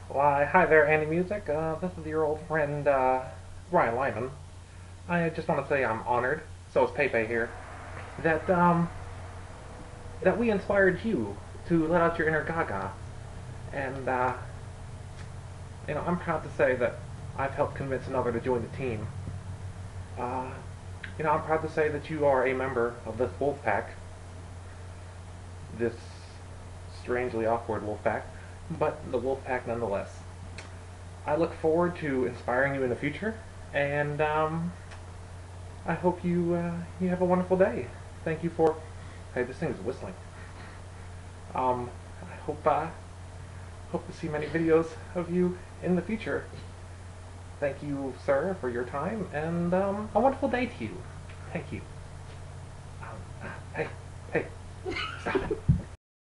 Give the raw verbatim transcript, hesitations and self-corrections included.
Why, hi there, Andymusic. Uh, this is your old friend, uh, Ryan Lyman. I just want to say I'm honored, so is Pepe here, that, um, that we inspired you to let out your inner Gaga. And, uh, you know, I'm proud to say that I've helped convince another to join the team. Uh, you know, I'm proud to say that you are a member of this wolf pack, this strangely awkward wolf pack, but the wolf pack nonetheless. I look forward to inspiring you in the future, and um, I hope you uh, you have a wonderful day. Thank you for. Hey, this thing is whistling. Um, I hope uh, hope to see many videos of you in the future. Thank you, sir, for your time, and um, a wonderful day to you. Thank you. Um, uh, hey, hey, stop it.